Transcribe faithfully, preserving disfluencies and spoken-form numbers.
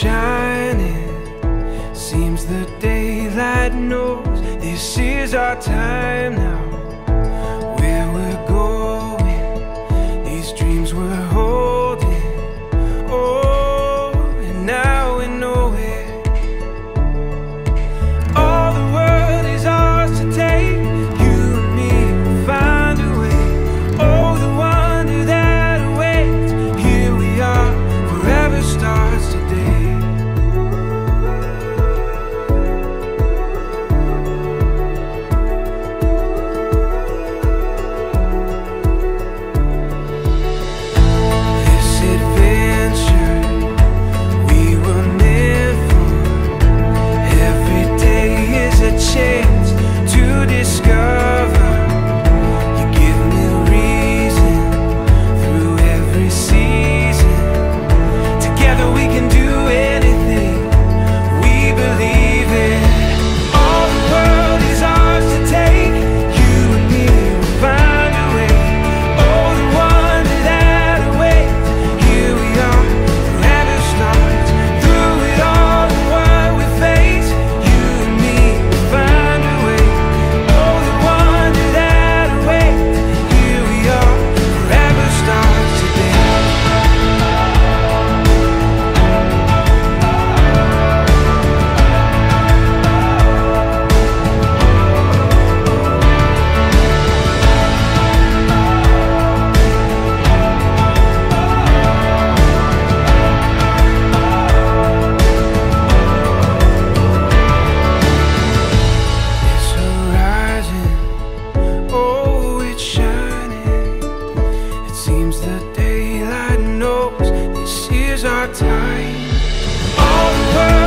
shining. Seems the daylight knows this is our time now. Where we're going, these dreams we're holding. Oh, and now we know it. All the world is ours to take. You and me will find a way. Oh, the wonder that awaits. Here we are, forever starts today. Our time, all the world